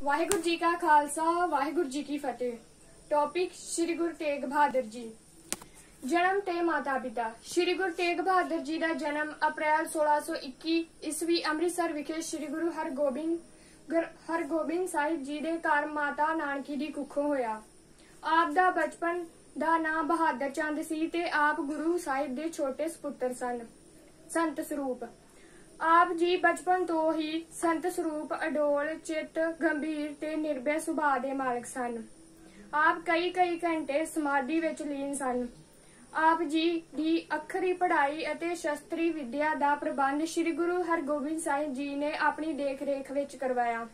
वाहिगुरु जी का खालसा वाहिगुरु जी की फतेह। टॉपिक श्री गुरु तेग बहादुर जी। जन्म ते माता पिता। श्री गुरु तेग बहादुर जी का जन्म अप्रैल 1621 ईस्वी अमृतसर विखे श्री गुरु हरगोबिंद साहिब जी के घर माता नानकी दी कुखों होया। आप दा बचपन दा नाम बहादुर चंद सी ते आप गुरु साहिब दे छोटे सपुत्र सन। संत स्वरूप। आप जी बचपन तो ही संत स्वरूप अडोल चित गंभीर ते निर्भय सुभाव दे मालक सन। आप कई घंटे समाधि विच लीन सन। आप जी दी अखरी पढ़ाई अते शस्त्री विद्या दा प्रबंध श्री गुरु हरगोबिंद साहिब जी ने अपनी देख रेख विच करवाया।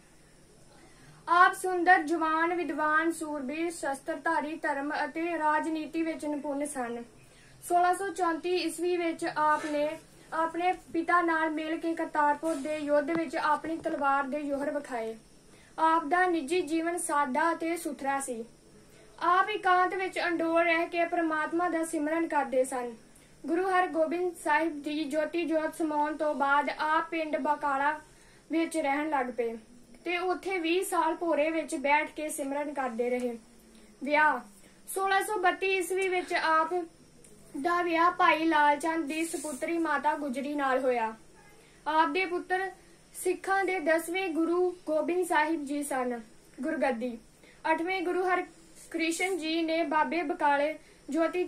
आप सुंदर जवान विद्वान सूरबीर शस्त्रधारी धर्म अते राजनीति विच निपुण सन। 1634 ईस्वी विच आपने अपने पिता नाल मिल के करतारपुर दे युद्ध विच अपनी तलवार दे जोहर विखाए। आप दा निजी जीवन सादा ते सुथरा सी। आप एकांत विच अंडोल रह के परमात्मा दा सिमरन करदे सन। गुरु हरगोबिंद साहिब दी ज्योति जोत समाउण तो बाद आप पिंड बकाला विच रहन लग पे ते उत्थे 20 साल भोरे विच बैठ के सिमरन करदे रहे। विआह 1632 ईस्वी विच आप दा विआह भाई लाल चंद दी सपुत्री माता गुजरी नाल होया। आप दे पुत्र सिखां दे 10वें गुरु गोबिंद साहिब जी सन। गुरगद्दी 8वें गुरु हरकृष्ण जी ने बाबे बकाले ज्योति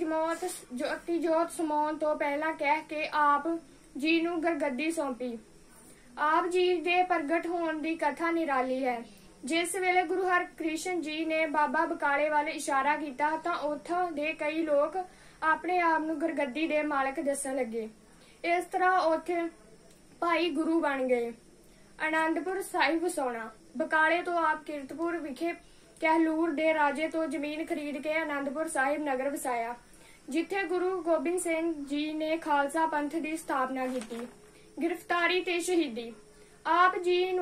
जोत समाउण तो पहला कह के आप जी नूं गुरगद्दी सौंपी। आप जी दे प्रगट होने की कथा निराली है। जिस वेले गुरु हरकृष्ण जी ने बाबा बकाले वाल इशारा किया तां उत्थों दे कई लोग अपने आप नूं गुरगद्दी दे मालक दस्सण लगे। इस तरह उत्थे भाई गुरु बन गए। आनंदपुर साहिब वसाउणा। बकाले तो आप किरतपुर विखे कहलूर दे राजे तो जमीन खरीद के आनंदपुर साहिब नगर वसाया, जिथे गुरु गोबिंद सिंह जी ने खालसा पंथ की स्थापना की। गिरफ्तारी ते शहीदी। आप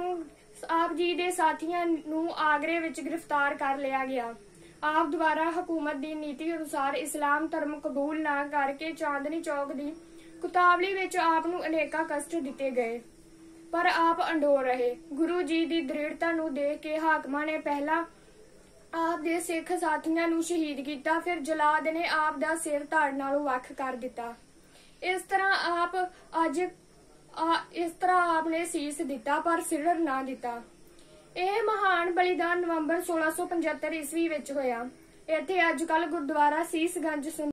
जी दे साथियां नूं आगरे विच गिरफ्तार कर लिया गया। आप द्वारा हुकूमत दी नीति अनुसार इस्लाम धर्म कबूल ना करके चांदनी चौक दी कुतावली विच आप नूं अनेका कष्ट दिते गए, पर आप अंडोल रहे। गुरु जी दी दृढ़ता नूं देख के हाकमां ने पहला आप दे सिख साथियां नूं शहीद किया, फिर जलाद ने आप दा सिर धड़ नालों वख कर दिता। इस तरह आपने सीस दिता पर सिर ना दिता। यह महान बलिदान नवंबर 1675 ईस्वी विच होया। इत्थे अजकल गुरुद्वारा सीसगंज